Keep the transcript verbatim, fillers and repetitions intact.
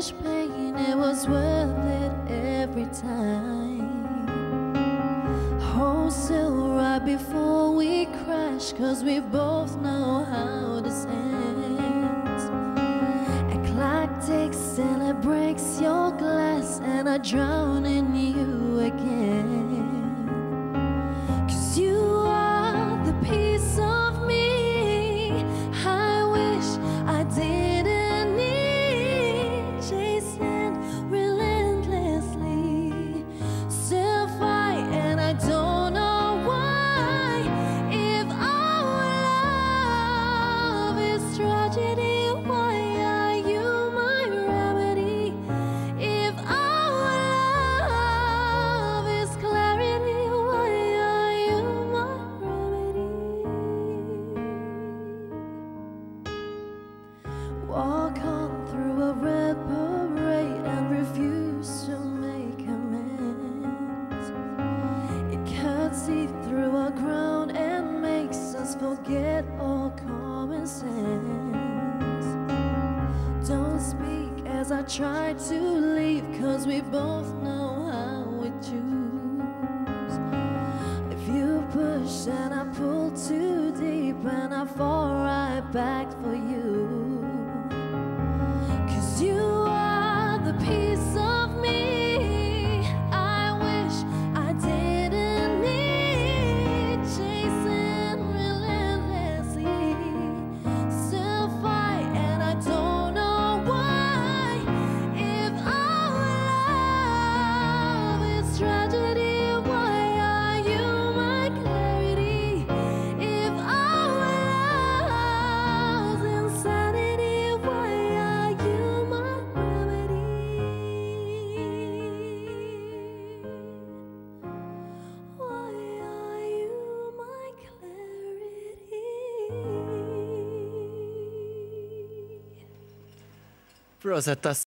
much pain, it was worth it every time. Hold still right before we crash, cause we both know how this ends. A clock ticks and it breaks your glass, and I drown in you again. Cause you are the piece of me I wish I didn't need. Chasing relentlessly, still fight, and I don't know why. If our love is tragedy, why are you my remedy? If our love is clarity, why are you my remedy? Walk on through a red parade and refuse to make amends. It cuts deep through our ground and makes us forget all common sense. Don't speak as I try to leave, cause we both know how we choose. If you push and I pull too deep, and I fall right back for you. Cause you are the piece of me I wish I didn't need. Chasing relentlessly, still fight, and I don't know why. If our love is tragedy, why are you my clarity? If our love's insanity, why are you my remedy? Why are you my clarity? Rosetta